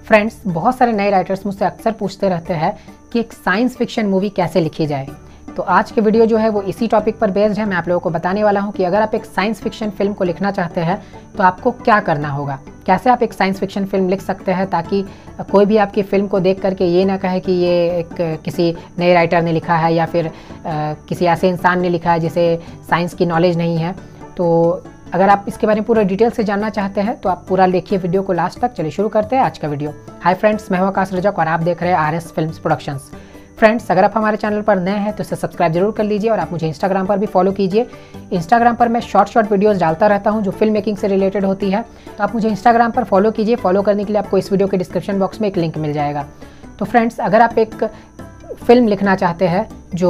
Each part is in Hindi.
फ्रेंड्स, बहुत सारे नए राइटर्स मुझसे अक्सर पूछते रहते हैं कि एक साइंस फिक्शन मूवी कैसे लिखी जाए। तो आज के वीडियो जो है वो इसी टॉपिक पर बेस्ड है। मैं आप लोगों को बताने वाला हूं कि अगर आप एक साइंस फिक्शन फिल्म को लिखना चाहते हैं तो आपको क्या करना होगा, कैसे आप एक साइंस फिक्शन फिल्म लिख सकते हैं ताकि कोई भी आपकी फ़िल्म को देख करके ये ना कहे कि ये एक किसी नए राइटर ने लिखा है या फिर किसी ऐसे इंसान ने लिखा है जिसे साइंस की नॉलेज नहीं है। तो अगर आप इसके बारे में पूरा डिटेल से जानना चाहते हैं तो आप पूरा देखिए वीडियो को लास्ट तक। चलिए शुरू करते हैं आज का वीडियो। हाय फ्रेंड्स, मैं हूं आकाश रजक और आप देख रहे हैं आरएस फिल्म्स प्रोडक्शंस। फ्रेंड्स, अगर आप हमारे चैनल पर नए हैं तो इसे सब्सक्राइब जरूर कर लीजिए और आप मुझे इंस्टाग्राम पर भी फॉलो कीजिए। इंस्टाग्राम पर मैं शॉर्ट वीडियोस डालता रहता हूं जो फिल्म मेकिंग से रिलेटेड होती है, तो आप मुझे इंस्टाग्राम पर फॉलो कीजिए। फॉलो करने के लिए आपको इस वीडियो के डिस्क्रिप्शन बॉक्स में एक लिंक मिल जाएगा। तो फ्रेंड्स, अगर आप एक फिल्म लिखना चाहते हैं जो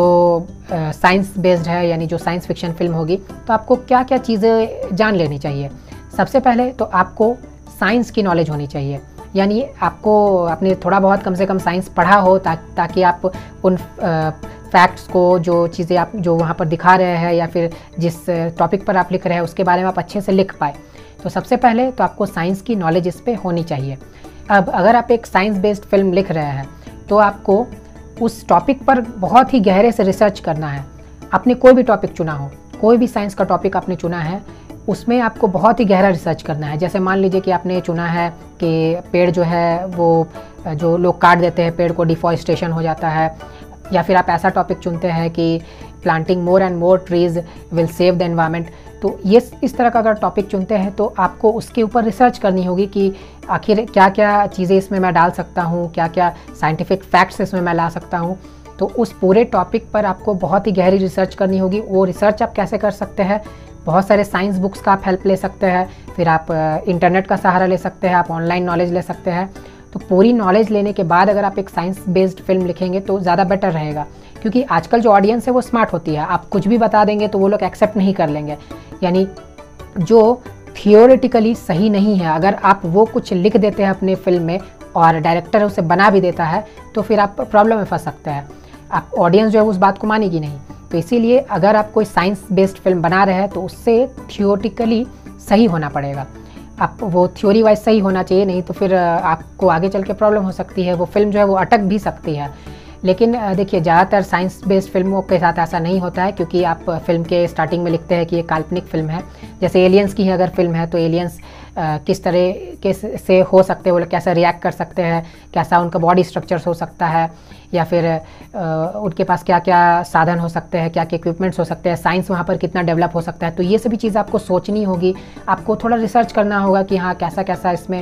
साइंस बेस्ड है, यानी जो साइंस फिक्शन फिल्म होगी, तो आपको क्या क्या चीज़ें जान लेनी चाहिए। सबसे पहले तो आपको साइंस की नॉलेज होनी चाहिए, यानी आपको आपने थोड़ा बहुत कम से कम साइंस पढ़ा हो ताकि आप उन फैक्ट्स को, जो चीज़ें आप जो वहाँ पर दिखा रहे हैं या फिर जिस टॉपिक पर आप लिख रहे हैं उसके बारे में आप अच्छे से लिख पाए। तो सबसे पहले तो आपको साइंस की नॉलेज इस पर होनी चाहिए। अब अगर आप एक साइंस बेस्ड फिल्म लिख रहे हैं तो आपको उस टॉपिक पर बहुत ही गहरे से रिसर्च करना है। आपने कोई भी टॉपिक चुना हो, कोई भी साइंस का टॉपिक आपने चुना है, उसमें आपको बहुत ही गहरा रिसर्च करना है। जैसे मान लीजिए कि आपने चुना है कि पेड़ जो है वो जो लोग काट देते हैं पेड़ को, डिफॉरेस्टेशन हो जाता है, या फिर आप ऐसा टॉपिक चुनते हैं कि planting more and more trees will save the environment. तो ये इस तरह का अगर टॉपिक चुनते हैं तो आपको उसके ऊपर रिसर्च करनी होगी कि आखिर क्या क्या चीज़ें इसमें मैं डाल सकता हूँ, क्या क्या साइंटिफिक फैक्ट्स इसमें मैं ला सकता हूँ। तो उस पूरे टॉपिक पर आपको बहुत ही गहरी रिसर्च करनी होगी। वो रिसर्च आप कैसे कर सकते हैं? बहुत सारे साइंस बुक्स का आप हेल्प ले सकते हैं, फिर आप इंटरनेट का सहारा ले सकते हैं, आप ऑनलाइन नॉलेज ले सकते हैं। तो पूरी नॉलेज लेने के बाद अगर आप एक साइंस बेस्ड फिल्म लिखेंगे तो ज़्यादा बेटर रहेगा, क्योंकि आजकल जो ऑडियंस है वो स्मार्ट होती है। आप कुछ भी बता देंगे तो वो लोग एक्सेप्ट नहीं कर लेंगे। यानी जो थियोरेटिकली सही नहीं है, अगर आप वो कुछ लिख देते हैं अपने फिल्म में और डायरेक्टर उसे बना भी देता है तो फिर आप प्रॉब्लम में फंस सकते हैं। आप ऑडियंस जो है उस बात को मानेगी नहीं। तो इसीलिए अगर आप कोई साइंस बेस्ड फिल्म बना रहे हैं तो उससे थियोरेटिकली सही होना पड़ेगा। आप वो थ्योरी वाइज सही होना चाहिए, नहीं तो फिर आपको आगे चल के प्रॉब्लम हो सकती है। वो फिल्म जो है वो अटक भी सकती है। लेकिन देखिए, ज़्यादातर साइंस बेस्ड फिल्मों के साथ ऐसा नहीं होता है, क्योंकि आप फिल्म के स्टार्टिंग में लिखते हैं कि ये काल्पनिक फिल्म है। जैसे एलियंस की है अगर फिल्म है तो एलियंस किस तरह के से हो सकते हैं, वो लोग कैसे रिएक्ट कर सकते हैं, कैसा उनका बॉडी स्ट्रक्चर्स हो सकता है, या फिर उनके पास क्या क्या साधन हो सकते हैं, क्या क्या इक्विपमेंट्स हो सकते हैं, साइंस वहाँ पर कितना डेवलप हो सकता है। तो ये सभी चीज़ें आपको सोचनी होगी, आपको थोड़ा रिसर्च करना होगा कि हाँ कैसा कैसा इसमें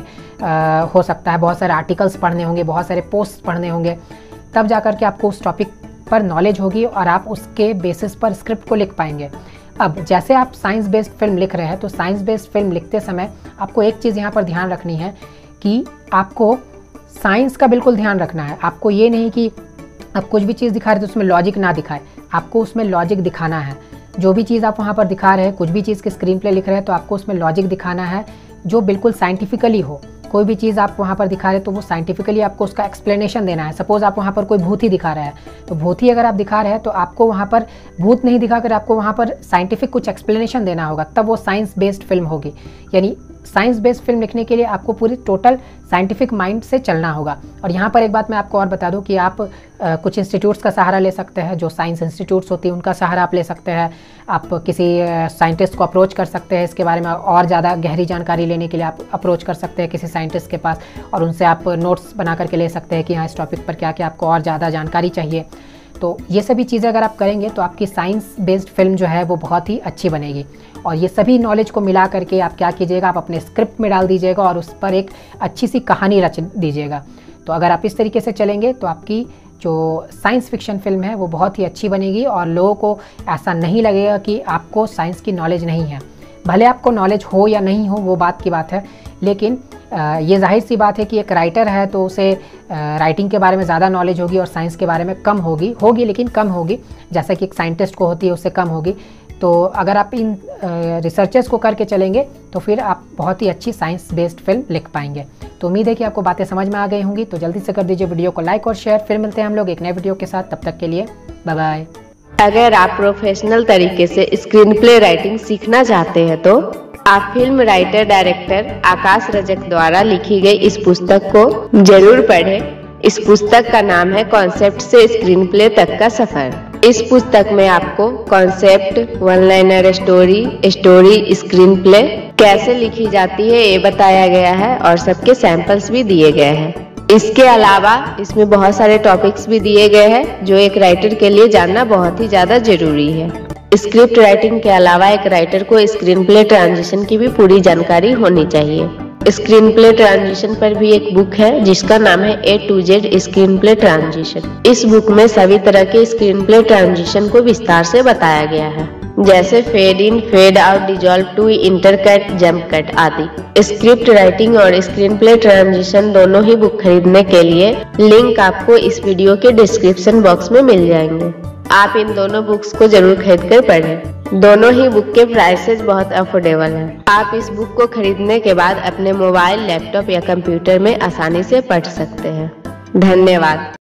हो सकता है। बहुत सारे आर्टिकल्स पढ़ने होंगे, बहुत सारे पोस्ट पढ़ने होंगे, तब जा कर के आपको उस टॉपिक पर नॉलेज होगी और आप उसके बेसिस पर स्क्रिप्ट को लिख पाएंगे। अब जैसे आप साइंस बेस्ड फिल्म लिख रहे हैं तो साइंस बेस्ड फिल्म लिखते समय आपको एक चीज़ यहाँ पर ध्यान रखनी है कि आपको साइंस का बिल्कुल ध्यान रखना है। आपको ये नहीं कि आप कुछ भी चीज़ दिखा रहे तो उसमें लॉजिक ना दिखाए, आपको उसमें लॉजिक दिखाना है। जो भी चीज़ आप वहाँ पर दिखा रहे हैं, कुछ भी चीज़ के स्क्रीन प्ले लिख रहे हैं तो आपको उसमें लॉजिक दिखाना है जो बिल्कुल साइंटिफिकली हो। कोई भी चीज़ आप वहाँ पर दिखा रहे हैं तो वो साइंटिफिकली आपको उसका एक्सप्लेनेशन देना है। सपोज़ आप वहाँ पर कोई भूत ही दिखा रहे हैं, तो भूत ही अगर आप दिखा रहे हैं तो आपको वहाँ पर भूत नहीं दिखाकर आपको वहाँ पर साइंटिफिक कुछ एक्सप्लेनेशन देना होगा, तब वो साइंस बेस्ड फिल्म होगी। यानी साइंस बेस्ड फिल्म लिखने के लिए आपको पूरी टोटल साइंटिफिक माइंड से चलना होगा। और यहाँ पर एक बात मैं आपको और बता दूँ कि आप कुछ इंस्टीट्यूट्स का सहारा ले सकते हैं, जो साइंस इंस्टीट्यूट्स होती हैं उनका सहारा आप ले सकते हैं। आप किसी साइंटिस्ट को अप्रोच कर सकते हैं इसके बारे में और ज़्यादा गहरी जानकारी लेने के लिए आप अप्रोच कर सकते हैं किसी साइंटिस्ट के पास, और उनसे आप नोट्स बना करके ले सकते हैं कि हाँ इस टॉपिक पर क्या क्या आपको और ज़्यादा जानकारी चाहिए। तो ये सभी चीज़ें अगर आप करेंगे तो आपकी साइंस बेस्ड फिल्म जो है वो बहुत ही अच्छी बनेगी। और ये सभी नॉलेज को मिला करके आप क्या कीजिएगा, आप अपने स्क्रिप्ट में डाल दीजिएगा और उस पर एक अच्छी सी कहानी रच दीजिएगा। तो अगर आप इस तरीके से चलेंगे तो आपकी जो साइंस फिक्शन फिल्म है वो बहुत ही अच्छी बनेगी और लोगों को ऐसा नहीं लगेगा कि आपको साइंस की नॉलेज नहीं है। भले आपको नॉलेज हो या नहीं हो वो बात की बात है, लेकिन ये जाहिर सी बात है कि एक राइटर है तो उसे राइटिंग के बारे में ज़्यादा नॉलेज होगी और साइंस के बारे में कम होगी लेकिन कम होगी, जैसा कि एक साइंटिस्ट को होती है उससे कम होगी। तो अगर आप इन रिसर्चेस को करके चलेंगे तो फिर आप बहुत ही अच्छी साइंस बेस्ड फिल्म लिख पाएंगे। तो उम्मीद है कि आपको बातें समझ में आ गई होंगी। तो जल्दी से कर दीजिए वीडियो को लाइक और शेयर। फिर मिलते हैं हम लोग एक नए वीडियो के साथ, तब तक के लिए बाय बाय। अगर आप प्रोफेशनल तरीके से स्क्रीन प्ले राइटिंग सीखना चाहते हैं तो आप film writer director Akash Rajak द्वारा लिखी गई इस पुस्तक को जरूर पढ़ें। इस पुस्तक का नाम है कॉन्सेप्ट से स्क्रीन प्ले तक का सफर। इस पुस्तक में आपको concept, one liner story, screenplay कैसे लिखी जाती है ये बताया गया है और सबके सैंपल्स भी दिए गए हैं। इसके अलावा इसमें बहुत सारे टॉपिक्स भी दिए गए हैं जो एक राइटर के लिए जानना बहुत ही ज्यादा जरूरी है। स्क्रिप्ट राइटिंग के अलावा एक राइटर को स्क्रीन प्ले ट्रांजिशन की भी पूरी जानकारी होनी चाहिए। स्क्रीन प्ले ट्रांजिशन पर भी एक बुक है जिसका नाम है A to Z screenplay transition. इस बुक में सभी तरह के स्क्रीन प्ले ट्रांजिशन को विस्तार से बताया गया है, जैसे fade in, fade out, dissolve to, intercut, jump cut आदि। स्क्रिप्ट राइटिंग और स्क्रीन प्ले ट्रांजिशन दोनों ही बुक खरीदने के लिए लिंक आपको इस वीडियो के डिस्क्रिप्शन बॉक्स में मिल जाएंगे। आप इन दोनों बुक्स को जरूर खरीद कर पढ़ें। दोनों ही बुक के प्राइसेस बहुत अफोर्डेबल हैं। आप इस बुक को खरीदने के बाद अपने मोबाइल, लैपटॉप या कंप्यूटर में आसानी से पढ़ सकते हैं। धन्यवाद।